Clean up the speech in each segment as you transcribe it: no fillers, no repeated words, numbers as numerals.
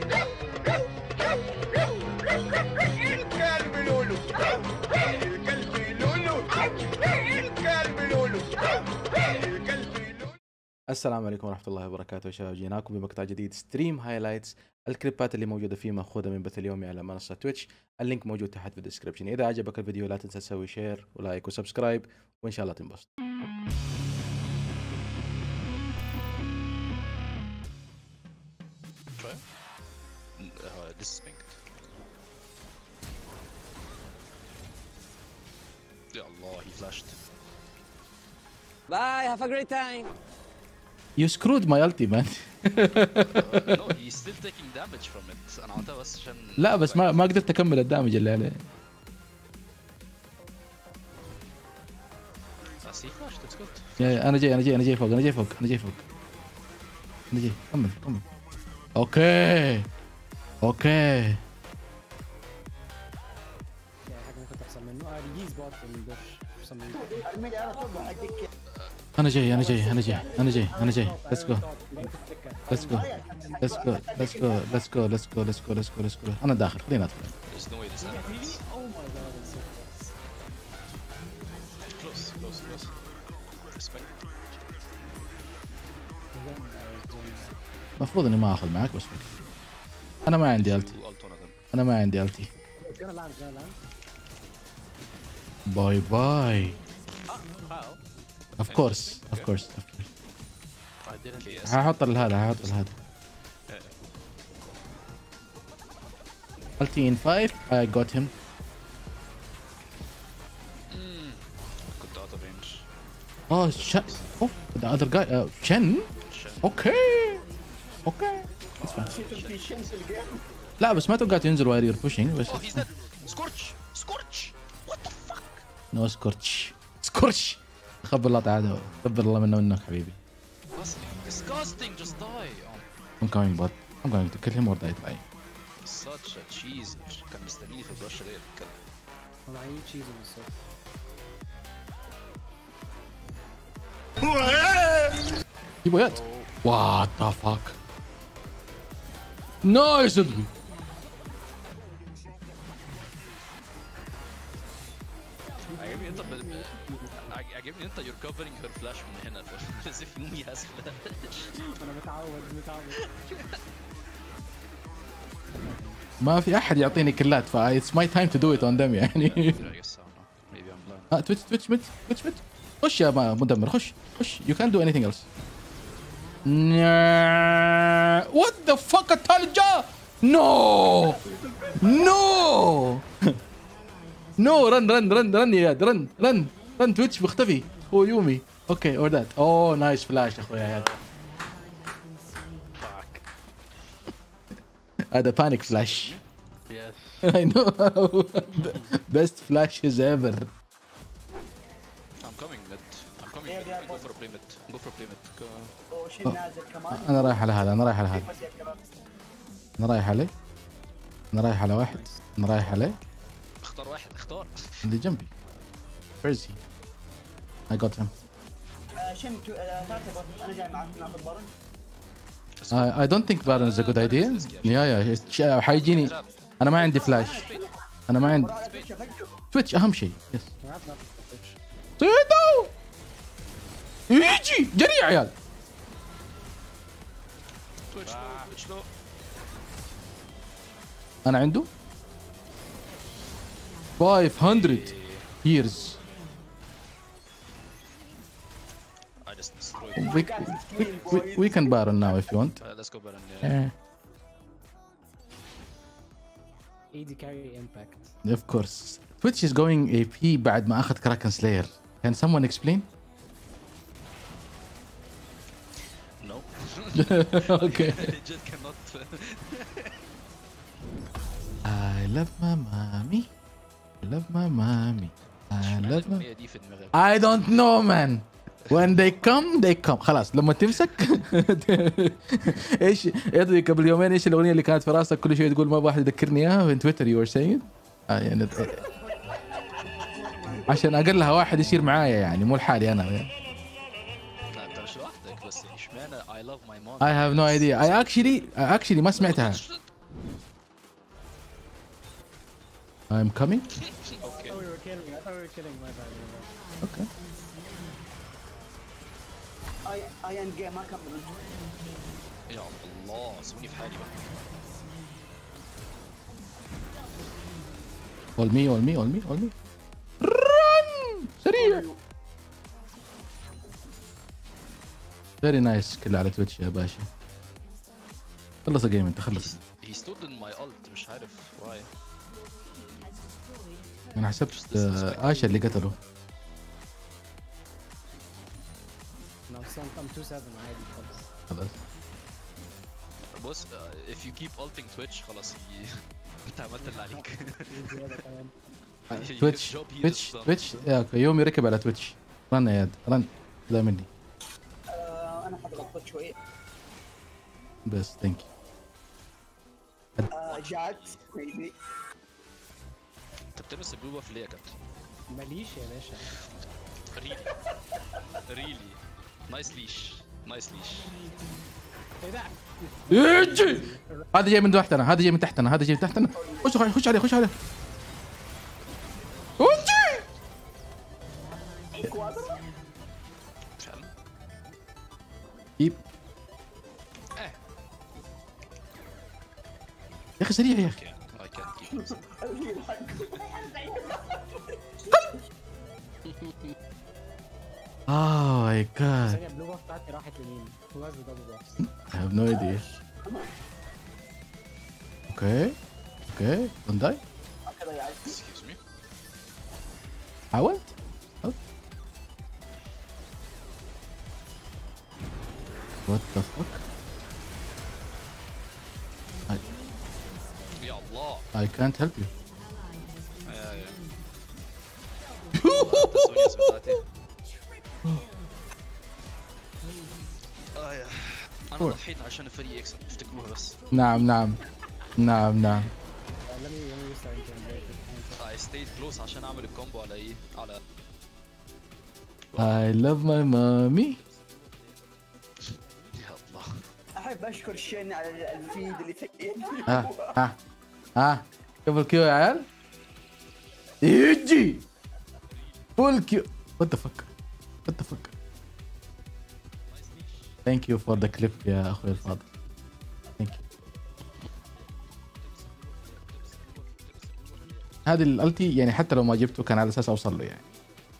الكلب لولو الكلب لولو الكلب لولو الكلب لولو. السلام عليكم ورحمة الله وبركاته يا شباب، جيناكم بمقطع جديد ستريم هايلايتس. الكليبات اللي موجودة فيه مأخوذة من بث اليومي على منصة تويتش، اللينك موجود تحت في الديسكربشن. إذا عجبك الفيديو لا تنسى تسوي شير ولايك وسبسكرايب، وإن شاء الله تنبسط. يا الله he flashed. Bye, have a great time. You screwed my ulti man. No, he's still taking damage from it. انا عطاه بس عشان لا بس ما قدرت أكمل الدامج اللي عليه. بس he flashed, it's good. أنا جاي فوق. كمل. أوكي. ممكن تحصل منه يجيز بوت الدش يحصل منه. أنا جاي. Let's go. أنا داخل، خلينا ندخل. There's no way this happens. Oh my god, it's so Close. Respect. المفروض إني ما آخذ معك بس أنا ما عندي ألتي. gonna land. باي. How? Of course. I didn't. Okay, yes. هحط هذا. Ulti in 5. I got him. كنت out of range. Oh, the other guy. Shen. Okay. That's fine. لا بس ما توقعت ينزل while you're pushing بس. Oh, he's dead. Scorch. What the fuck? No scorch. خبر الله تعالى. خبر الله منك حبيبي. Disgusting. Just die. I'm coming but I'm going to kill him or die trying. Such a cheese. كان مستنيني في البرش ليه الكلب. انا عايز تشيز بالظبط. يوميات. What the fuck. Nice. عجبني انت you're covering her flash من هنا as if Yumi has flash. انا متعود. ما في أحد يعطيني كلات it's my time to do it on them يعني. I guess so. Maybe I'm blind. تويتش ميد. خش يا مدمر خش. You can't do anything else. What the fuck الثالث جا. No run يا ياد رن تويتش مختفي هو يومي. اوكي اور ذات. نايس فلاش اخويا ياد. هذا بانيك فلاش. Yes. I know. Best flashes ever. I'm coming mid. Go for a play mid. Go. انا رايح على هذا. انا رايح على واحد. اختار واحد. اللي جنبي. Where is he? I got him. I don't think Baron is a good idea. Yeah. حيجيني. أنا ما عندي فلاش. تويتش أهم شيء. يس. صيدو. يجي جري يا عيال. تويتش لو. أنا عنده 500 years. I just destroyed. We can Baron now if you want. Let's go Baron. Yeah. AD carry impact. Of course. Twitch is going AP بعد ما أخذ Kraken Slayer. Can someone explain? No. Okay. Legit cannot. I love my mommy. I don't know man. When they come. خلاص لما تمسك. ايش يدري قبل يومين ايش الاغنيه اللي كانت في راسك كل شيء تقول ما واحد يذكرني اياها في تويتر you were saying يعني عشان اقلها واحد يصير معايا يعني مو لحالي انا يعني. انت مش لوحدك بس اشمعنى I love my mom. I have no idea. I actually ما سمعتها. I'm coming. اوكي. Oh, we were killing. I thought we were killing. My bad. Okay. اي اند جيم ما كمل. يا الله سووني في حالي بقى. All me, all me, all me, all me. Run! سريع. Very nice كله على تويتش يا باشا. خلص الجيم انت خلص. He stood in my ult مش عارف why. انا حسبت آشا اللي قتله. No, I'm 2-7 عادي خلاص. خلاص. بص if you keep ulting Twitch خلاص انت عملت اللي عليك. زيادة كمان. تويتش تويتش تويتش يومي ركب على تويتش. رن يا ياد رن لا مني. انا حضغط شوي. بس ثانك يو. جات ميبي. انت بتلبس البلو باف ليه يا كابتن؟ ماليش يا باشا. ريلي نايس ليش نايس ليش. ايه ده؟ يجي هذا جاي من تحتنا، هذا جاي من تحتنا، هذا جاي من تحتنا. خش عليه خش عليه. يجي فعلا يب يا اخي سريع يا اخي. I can't keep Oh my god. ثانية البلو باف بتاعتي راحت لمين؟ Who has the double buffs? I have no idea. Okay. Don't die. excuse me. حاولت. What the fuck? يا الله. I can't help you. يا التسونيس بتاعتي. يا انا ضحيت عشان الفريق يكسب افتكروها بس. نعم. Let me restart and break it. I stayed close عشان اعمل الكومبو على ايه؟ على I love my mommy. يا الله. احب اشكر الشين على الفيد اللي كيف الكيو يا عيال؟ يجي فول كيو. What the fuck? Thank you for the clip يا اخوي الفاضل. Thank you. هذه الالتي يعني حتى لو ما جبته كان على اساس اوصل له يعني.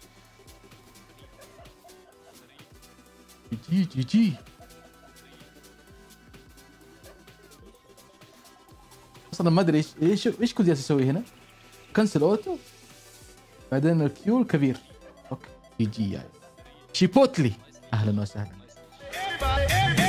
جي اصلا ما ادري ايش كنت جالس اسوي هنا. كنسل اوتو بعدين الكيو الكبير. اوكي جي يعني شيبوتلي اهلا وسهلا. Everybody